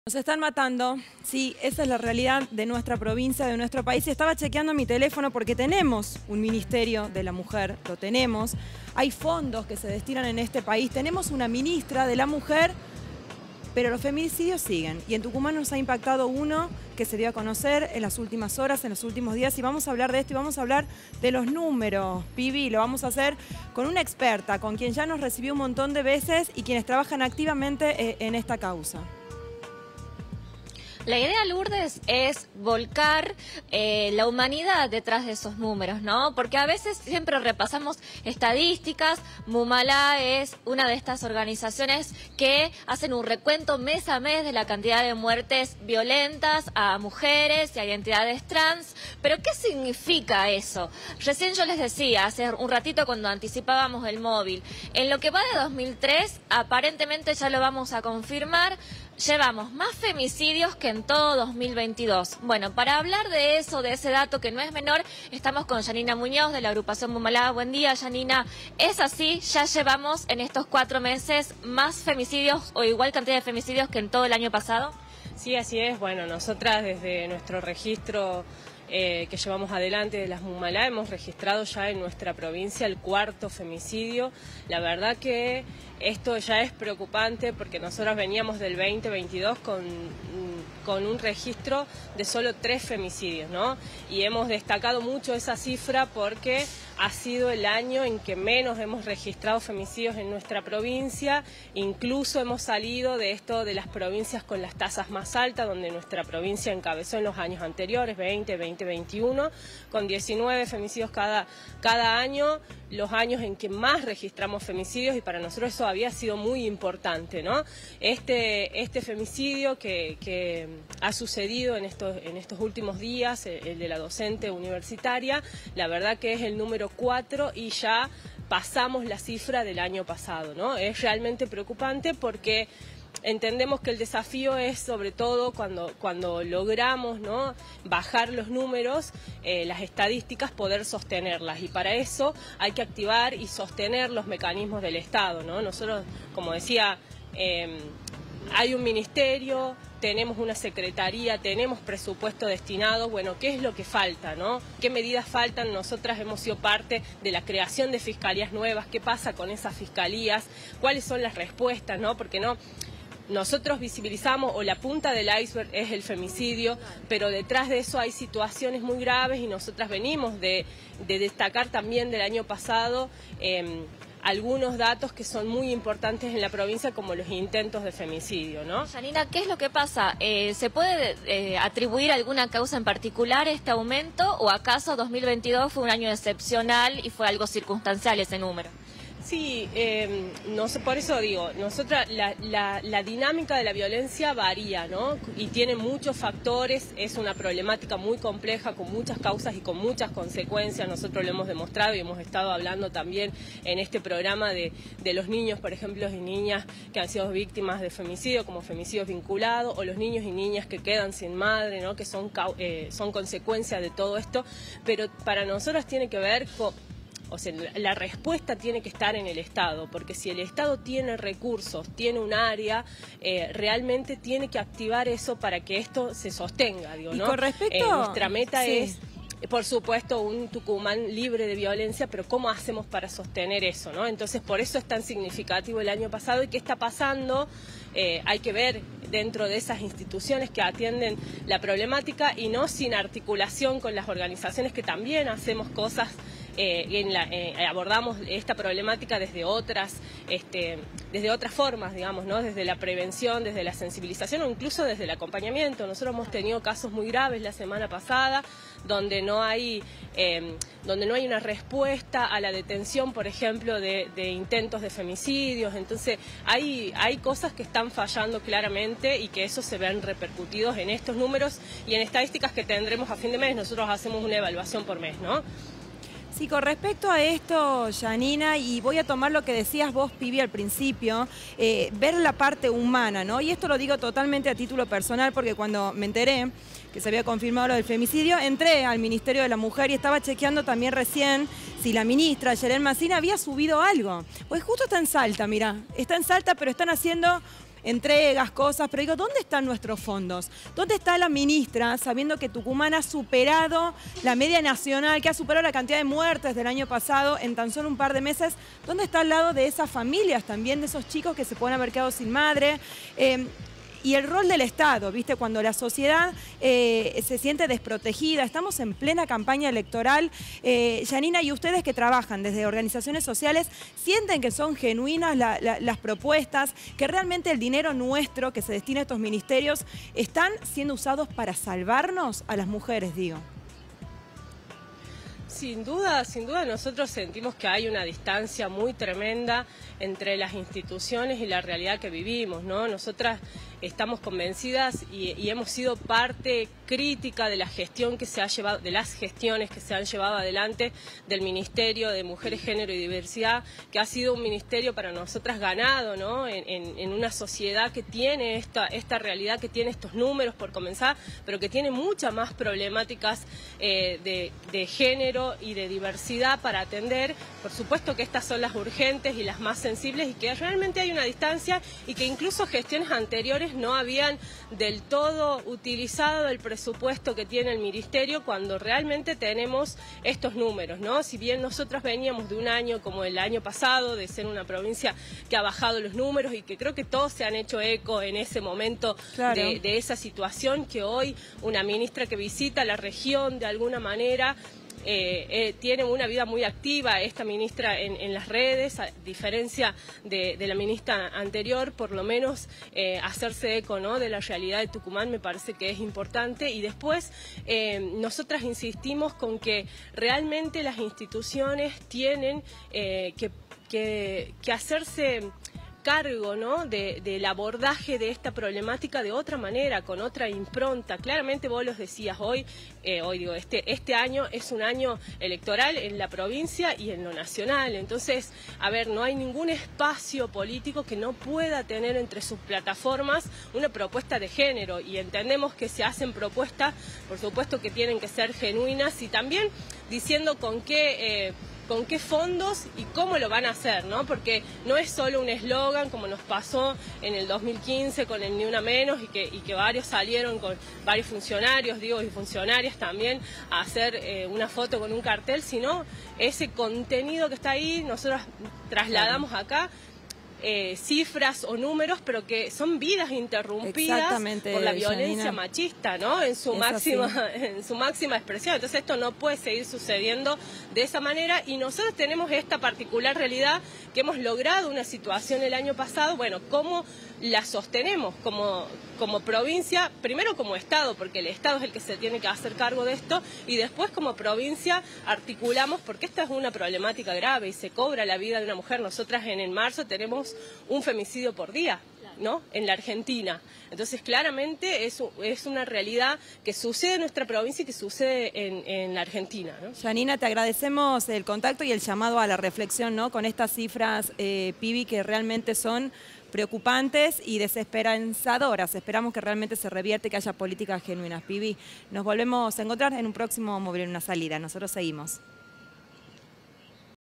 Nos están matando, sí, esa es la realidad de nuestra provincia, de nuestro país. Estaba chequeando mi teléfono porque tenemos un Ministerio de la Mujer, lo tenemos. Hay fondos que se destinan en este país, tenemos una ministra de la Mujer, pero los feminicidios siguen. Y en Tucumán nos ha impactado uno que se dio a conocer en las últimas horas, en los últimos días. Y vamos a hablar de esto y vamos a hablar de los números, Pibi. Lo vamos a hacer con una experta, con quien ya nos recibió un montón de veces y quienes trabajan activamente en esta causa. La idea, Lourdes, es volcar la humanidad detrás de esos números, ¿no? Porque a veces siempre repasamos estadísticas. Mumalá es una de estas organizaciones que hacen un recuento mes a mes de la cantidad de muertes violentas a mujeres y a identidades trans. Pero ¿qué significa eso? Recién yo les decía, hace un ratito cuando anticipábamos el móvil, en lo que va de 2003, aparentemente ya lo vamos a confirmar, llevamos más femicidios que en todo 2022. Bueno, para hablar de eso, de ese dato que no es menor, estamos con Yanina Muñoz de la agrupación Mumalá. Buen día, Yanina. ¿Es así? ¿Ya llevamos en estos 4 meses más femicidios o igual cantidad de femicidios que en todo el año pasado? Sí, así es. Bueno, nosotras desde nuestro registro que llevamos adelante de las Mumalá hemos registrado ya en nuestra provincia el 4º femicidio. La verdad que esto ya es preocupante porque nosotros veníamos del 2022 con un registro de solo 3 femicidios, ¿no? Y hemos destacado mucho esa cifra porque ha sido el año en que menos hemos registrado femicidios en nuestra provincia. Incluso hemos salido de esto de las provincias con las tasas más altas, donde nuestra provincia encabezó en los años anteriores, 2021, con 19 femicidios cada año, los años en que más registramos femicidios, y para nosotros eso había sido muy importante, ¿no? Este femicidio que ha sucedido en estos últimos días, el de la docente universitaria, la verdad que es el número 4 y ya pasamos la cifra del año pasado, ¿no? Es realmente preocupante porque entendemos que el desafío es sobre todo cuando logramos, ¿no?, bajar los números, las estadísticas, poder sostenerlas, y para eso hay que activar y sostener los mecanismos del Estado, ¿no? Nosotros, como decía, hay un ministerio, tenemos una secretaría, tenemos presupuesto destinado. Bueno, ¿qué es lo que falta, no? ¿Qué medidas faltan? Nosotras hemos sido parte de la creación de fiscalías nuevas. ¿Qué pasa con esas fiscalías? ¿Cuáles son las respuestas, no? Porque nosotros visibilizamos, o la punta del iceberg es el femicidio, pero detrás de eso hay situaciones muy graves, y nosotras venimos de destacar también del año pasado algunos datos que son muy importantes en la provincia, como los intentos de femicidio, ¿no? Yanina, ¿qué es lo que pasa? ¿Se puede atribuir alguna causa en particular a este aumento, o acaso 2022 fue un año excepcional y fue algo circunstancial ese número? Sí, no sé, por eso digo, nosotras la dinámica de la violencia varía, ¿no? Y tiene muchos factores, es una problemática muy compleja, con muchas causas y con muchas consecuencias. Nosotros lo hemos demostrado y hemos estado hablando también en este programa de los niños, por ejemplo, y niñas que han sido víctimas de femicidio, como femicidios vinculados, o los niños y niñas que quedan sin madre, ¿no?, que son consecuencias de todo esto. Pero para nosotros tiene que ver con... O sea, la respuesta tiene que estar en el Estado, porque si el Estado tiene recursos, tiene un área, realmente tiene que activar eso para que esto se sostenga, digo, ¿no? Y con respecto... nuestra meta sí. es, por supuesto, un Tucumán libre de violencia, pero ¿cómo hacemos para sostener eso, no? Entonces, por eso es tan significativo el año pasado. ¿Y qué está pasando? Hay que ver dentro de esas instituciones que atienden la problemática, y no sin articulación con las organizaciones que también hacemos cosas. Abordamos esta problemática desde otras formas, digamos, ¿no? Desde la prevención, desde la sensibilización, o incluso desde el acompañamiento. Nosotros hemos tenido casos muy graves la semana pasada, donde no hay una respuesta a la detención, por ejemplo, de intentos de femicidios. Entonces hay cosas que están fallando claramente, y que eso se ven repercutidos en estos números y en estadísticas que tendremos a fin de mes. Nosotros hacemos una evaluación por mes, ¿no? Sí, con respecto a esto, Yanina, y voy a tomar lo que decías vos, Pibi, al principio, ver la parte humana, ¿no? Y esto lo digo totalmente a título personal, porque cuando me enteré que se había confirmado lo del femicidio, entré al Ministerio de la Mujer y estaba chequeando también recién si la ministra, Yerel Massina, había subido algo. Pues justo está en Salta, mirá, está en Salta, pero están haciendo entregas, cosas, pero digo, ¿dónde están nuestros fondos? ¿Dónde está la ministra, sabiendo que Tucumán ha superado la media nacional, que ha superado la cantidad de muertes del año pasado en tan solo un par de meses? ¿Dónde está al lado de esas familias también, de esos chicos que se pueden haber quedado sin madre? Y el rol del Estado, ¿viste? Cuando la sociedad se siente desprotegida, estamos en plena campaña electoral. Yanina, y ustedes que trabajan desde organizaciones sociales, ¿sienten que son genuinas las propuestas, que realmente el dinero nuestro que se destina a estos ministerios están siendo usados para salvarnos a las mujeres, digo? Sin duda nosotros sentimos que hay una distancia muy tremenda entre las instituciones y la realidad que vivimos, ¿no? Nosotras estamos convencidas y hemos sido parte crítica de la gestión que se ha llevado, de las gestiones que se han llevado adelante del Ministerio de Mujeres, Género y Diversidad, que ha sido un ministerio para nosotras ganado, ¿no? En una sociedad que tiene esta realidad, que tiene estos números por comenzar, pero que tiene muchas más problemáticas de género y de diversidad para atender. Por supuesto que estas son las urgentes y las más sensibles, y que realmente hay una distancia, y que incluso gestiones anteriores no habían del todo utilizado el presupuesto que tiene el ministerio, cuando realmente tenemos estos números, ¿no? Si bien nosotros veníamos de un año como el año pasado, de ser una provincia que ha bajado los números, y que creo que todos se han hecho eco en ese momento, claro, de esa situación, que hoy una ministra que visita la región de alguna manera tiene una vida muy activa esta ministra en las redes, a diferencia de la ministra anterior. Por lo menos hacerse eco, ¿no?, de la realidad de Tucumán me parece que es importante. Y después nosotras insistimos con que realmente las instituciones tienen que hacerse cargo, ¿no?, del abordaje de esta problemática de otra manera, con otra impronta. Claramente vos los decías hoy digo, este año es un año electoral en la provincia y en lo nacional. Entonces, a ver, no hay ningún espacio político que no pueda tener entre sus plataformas una propuesta de género, y entendemos que se hacen propuestas, por supuesto que tienen que ser genuinas, y también diciendo con qué fondos y cómo lo van a hacer, ¿no? Porque no es solo un eslogan, como nos pasó en el 2015 con el Ni Una Menos, y que varios salieron, con varios funcionarios, digo, y funcionarias también, a hacer una foto con un cartel, sino ese contenido que está ahí, nosotros trasladamos acá cifras o números, pero que son vidas interrumpidas por la violencia, Yanina, machista, ¿no?, en su máxima expresión. Entonces esto no puede seguir sucediendo de esa manera, y nosotros tenemos esta particular realidad que hemos logrado una situación el año pasado. Bueno, ¿cómo la sostenemos como provincia? Primero como Estado, porque el Estado es el que se tiene que hacer cargo de esto, y después como provincia articulamos, porque esta es una problemática grave y se cobra la vida de una mujer. Nosotras en marzo tenemos un femicidio por día, ¿no?, en la Argentina. Entonces, claramente es una realidad que sucede en nuestra provincia y que sucede en la Argentina, ¿no? Yanina, te agradecemos el contacto y el llamado a la reflexión, ¿no?, con estas cifras, Pibi, que realmente son preocupantes y desesperanzadoras. Esperamos que realmente se revierte y que haya políticas genuinas. Pibi, nos volvemos a encontrar en un próximo Móvil en una Salida. Nosotros seguimos.